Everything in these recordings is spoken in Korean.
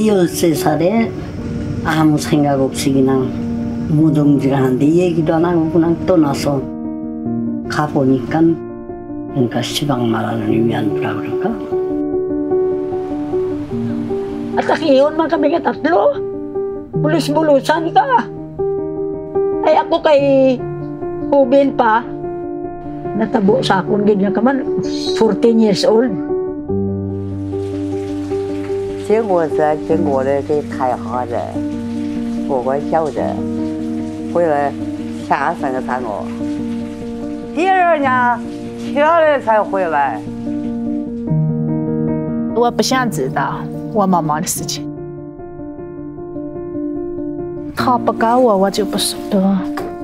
13살에 아무 생각 없이 그냥 무동질하는데 얘기도 안 하고 그냥 떠나서 가보니까 그러니까 시방 말하는 위안부라 그럴까? At iyon man kami katatlo. Bulis-bulusan ka. Ay ako kay Ubin pa. Natabo sa akong ganyan ka man. 14 years old. 结果在中国的给太好了，不管晓得，回来下山个看我。第二年去了才回来。 我不想知道我妈妈的事情，她不告我，我就不说的。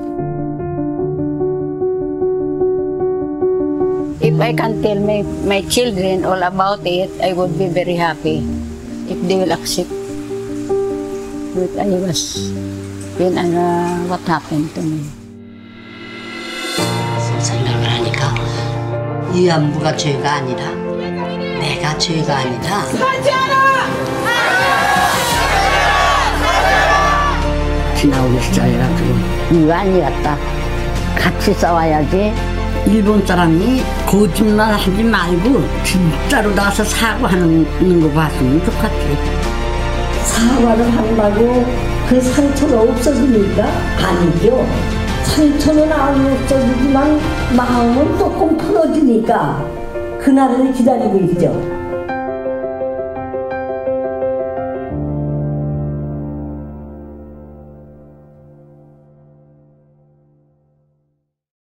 If I can tell my children all about it, I would be very happy if they will accept what I was, what happened to me. 생각을 하니까 위안부가 죄가 아니라 내가 죄가 아니다. 지나오기 시작해가지고 이거 아니었다. 같이 싸워야지. 일본 사람이 거짓말 하지 말고 진짜로 나와서 사과하는 거 봤으면 좋겠지. 사과를 한다고 그 상처가 없어지니까 아니죠. 상처는 안 없어지지만 마음은 조금 풀어지니까 그날을 기다리고 있죠.